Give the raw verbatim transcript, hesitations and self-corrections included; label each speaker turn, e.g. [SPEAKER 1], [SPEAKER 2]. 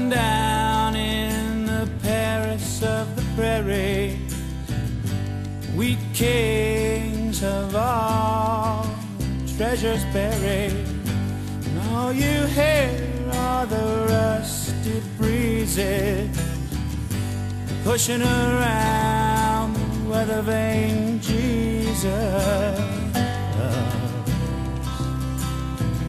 [SPEAKER 1] and down in the Paris of the prairie, we kings of all treasures buried. And all you hear are the rusty breezes pushing around the weather vane Jesus.